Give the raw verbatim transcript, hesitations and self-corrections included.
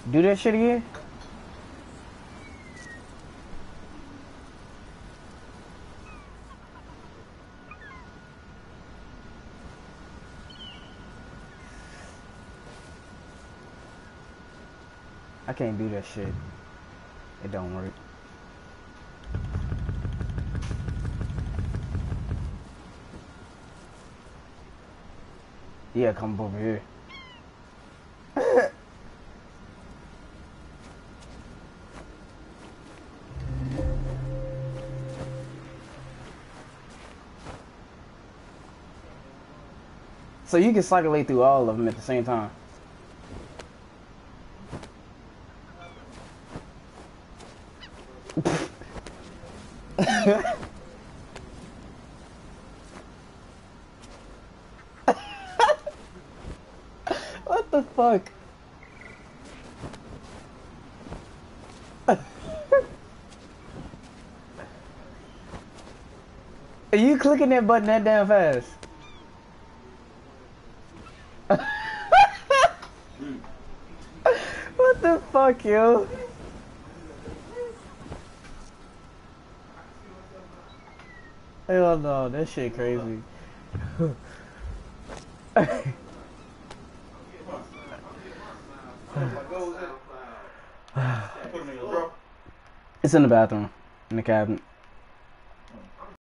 Do that shit again? I can't do that shit. It don't work. Yeah, come over here. So you can circulate through all of them at the same time. What the fuck? Are you clicking that button that damn fast? What the fuck, yo? Hell no, that shit crazy. It's in the bathroom, in the cabinet.